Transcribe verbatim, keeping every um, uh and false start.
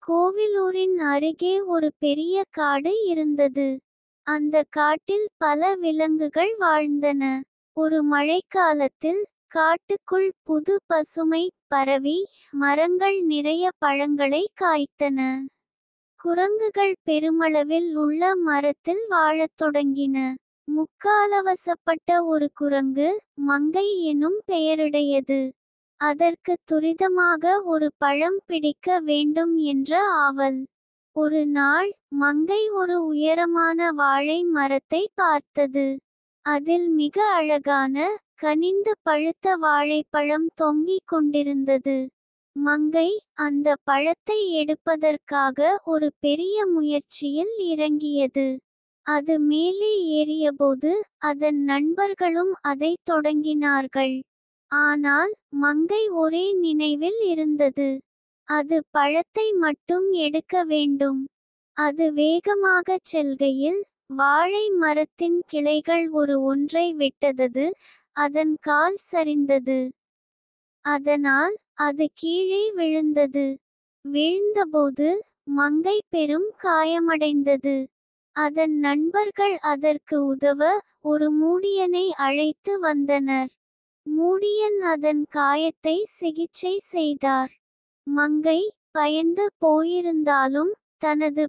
கோவிலூரின் அருகே ஒரு பெரிய காடு இருந்தது. அந்த காட்டில் பல விலங்குகள் வாழ்ந்தன. ஒரு மழைக்காலத்தில் காட்டுக்குள் புது பசுமை பரவி, மரங்கள் நிறைய பழங்களை காய்த்தன. குரங்குகள் பெருமளவில் உள்ள மரத்தில் வாழத் தொடங்கின. முக்காலவசப்பட்ட ஒரு குரங்கு, மங்கை எனும் பெயருடையது. அதற்கு துரிதமாக ஒரு பழம் பிடிக்க வேண்டும் என்ற ஆவல். ஒரு நாள், மங்கை ஒரு உயரமான வாழை மரத்தை பார்த்தது. அதில் மிக அழகான, கனிந்து பழுத்த வாழைப்பழம் தொங்கிக் கொண்டிருந்தது. மங்கை, அந்த பழத்தை எடுப்பதற்காக ஒரு பெரிய முயற்சியில் இறங்கியது. அது மேலே ஏறியபோது, அதன் நண்பர்களும் அதைத் தொடங்கினார்கள். ஆனால், மங்கை ஒரே நினைவில் இருந்தது. அது பழத்தை மட்டும் எடுக்க வேண்டும். அது வேகமாகச் செல்கையில், வாழை மரத்தின் கிளைகள் ஒரு ஒன்றை விட்டது. அதன் கால் சரிந்தது. அதனால், அது கீழே விழுந்தது. விழுந்தபோது, மங்கை பெரும் காயமடைந்தது. அதன் நண்பர்கள் அதற்கு உதவ, ஒரு மூடியனை அழைத்து வந்தனர். மூடியன் அதன் காயத்தை சிகிச்சை செய்தார். மங்கை, பயந்து போயிருந்தாலும், தனது